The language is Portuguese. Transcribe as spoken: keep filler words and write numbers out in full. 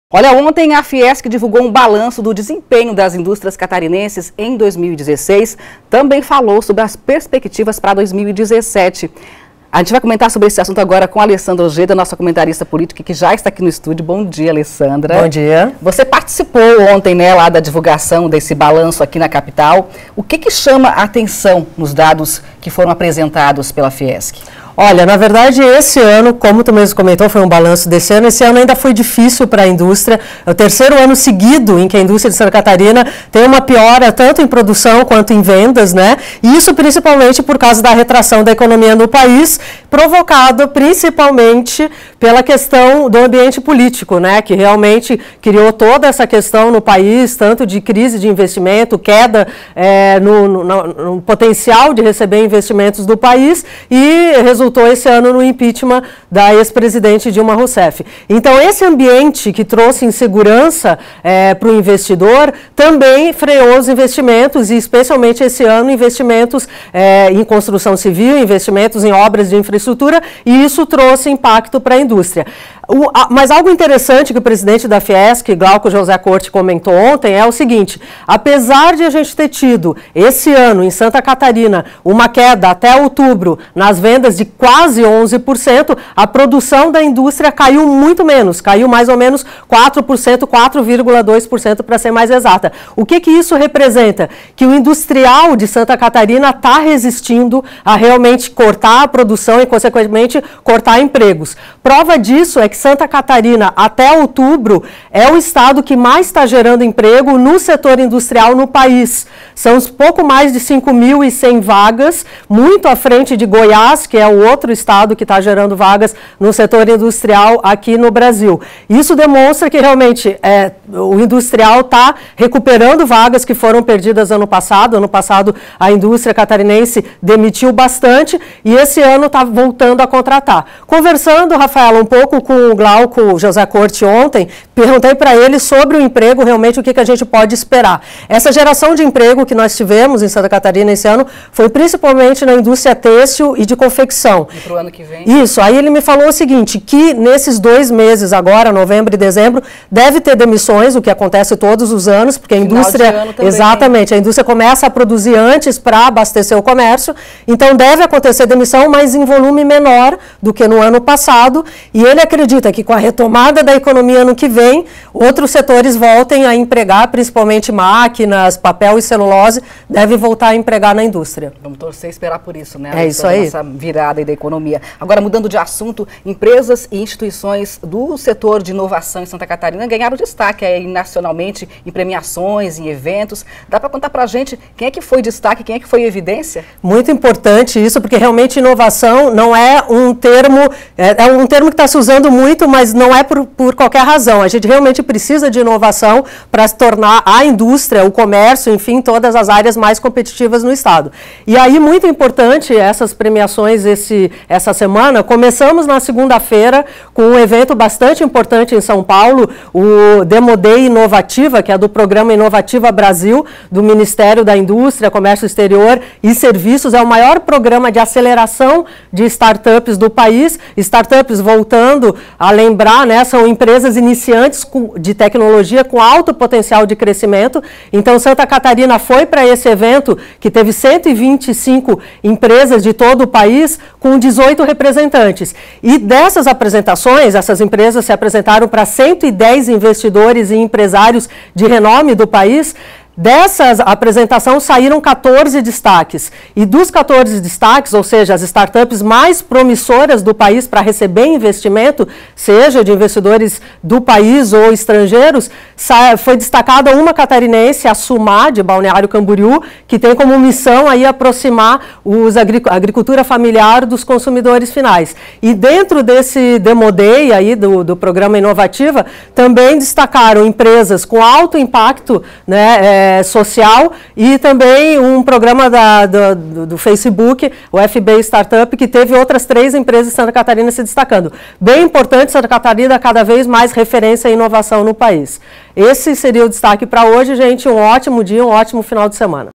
Olha, ontem a Fiesc divulgou um balanço do desempenho das indústrias catarinenses em dois mil e dezesseis. Também falou sobre as perspectivas para dois mil e dezessete. A gente vai comentar sobre esse assunto agora com a Alessandra Ojeda, nossa comentarista política, que já está aqui no estúdio. Bom dia, Alessandra. Bom dia. Você participou ontem, né, lá da divulgação desse balanço aqui na capital. O que que chama a atenção nos dados que foram apresentados pela Fiesc? Olha, na verdade, esse ano, como tu mesmo comentou, foi um balanço desse ano, esse ano ainda foi difícil para a indústria. É o terceiro ano seguido em que a indústria de Santa Catarina tem uma piora tanto em produção quanto em vendas, né? E isso principalmente por causa da retração da economia no país, provocado principalmente pela questão do ambiente político, né? Que realmente criou toda essa questão no país, tanto de crise de investimento, queda é, no, no, no potencial de receber investimentos do país e resultou esse ano no impeachment da ex-presidente Dilma Rousseff. Então, esse ambiente que trouxe insegurança é, para o investidor também freou os investimentos, e especialmente esse ano, investimentos é, em construção civil, investimentos em obras de infraestrutura, e isso trouxe impacto para a indústria. O, a, mas algo interessante que o presidente da Fiesc, Glauco José Corte, comentou ontem é o seguinte: apesar de a gente ter tido esse ano em Santa Catarina uma queda até outubro nas vendas de quase onze por cento, a produção da indústria caiu muito menos, caiu mais ou menos quatro por cento, quatro vírgula dois por cento para ser mais exata. O que que isso representa? Que o industrial de Santa Catarina está resistindo a realmente cortar a produção e, consequentemente, cortar empregos. Prova disso é que Santa Catarina, até outubro, é o estado que mais está gerando emprego no setor industrial no país. São pouco mais de cinco mil e cem vagas, muito à frente de Goiás, que é o outro estado que está gerando vagas no setor industrial aqui no Brasil. Isso demonstra que realmente é, o industrial está recuperando vagas que foram perdidas ano passado. Ano passado a indústria catarinense demitiu bastante e esse ano está voltando a contratar. Conversando, Rafaela, um pouco com o Glauco José Corte ontem, perguntei para ele sobre o emprego, realmente o que, que a gente pode esperar. Essa geração de emprego que nós tivemos em Santa Catarina esse ano foi principalmente na indústria têxtil e de confecção. E para o ano que vem? Isso, aí ele me falou o seguinte, que nesses dois meses agora, novembro e dezembro, deve ter demissões, o que acontece todos os anos, porque a Final indústria, de ano também, exatamente, a indústria começa a produzir antes para abastecer o comércio, então deve acontecer demissão, mas em volume menor do que no ano passado, e ele acredita que com a retomada da economia no que vem, outros setores voltem a empregar, principalmente máquinas, papel e celulose, devem voltar a empregar na indústria. Vamos torcer e esperar por isso, né? É isso aí. Essa virada aí da economia. Agora, mudando de assunto, empresas e instituições do setor de inovação em Santa Catarina ganharam destaque aí nacionalmente em premiações, em eventos. Dá para contar para a gente quem é que foi destaque, quem é que foi evidência? Muito importante isso, porque realmente inovação não é um termo, é, é um termo que está se usando muito, mas não é por, por qualquer razão. A gente realmente precisa de inovação para se tornar a indústria, o comércio, enfim, todas as áreas mais competitivas no estado. E aí, muito importante essas premiações esse, essa semana. Começamos na segunda-feira com um evento bastante importante em São Paulo, o Demo Day Inovativa, que é do Programa Inovativa Brasil, do Ministério da Indústria, Comércio Exterior e Serviços. É o maior programa de aceleração de startups do país. Startups, voltando a lembrar, né, são empresas iniciantes de tecnologia com alto potencial de crescimento. Então, Santa Catarina foi para esse evento, que teve cento e vinte e cinco empresas de todo o país, com dezoito representantes. E dessas apresentações, essas empresas se apresentaram para cento e dez investidores e empresários de renome do país. Dessas apresentações saíram quatorze destaques, e dos quatorze destaques, ou seja, as startups mais promissoras do país para receber investimento, seja de investidores do país ou estrangeiros, foi destacada uma catarinense, a Sumar, de Balneário Camboriú, que tem como missão aí aproximar os agric a agricultura familiar dos consumidores finais. E dentro desse Demo Day aí do, do programa Inovativa, também destacaram empresas com alto impacto, né, é, social, e também um programa da, do, do Facebook, o F B Startup, que teve outras três empresas de Santa Catarina se destacando. Bem importante, Santa Catarina cada vez mais referência em inovação no país. Esse seria o destaque para hoje, gente. Um ótimo dia, um ótimo final de semana.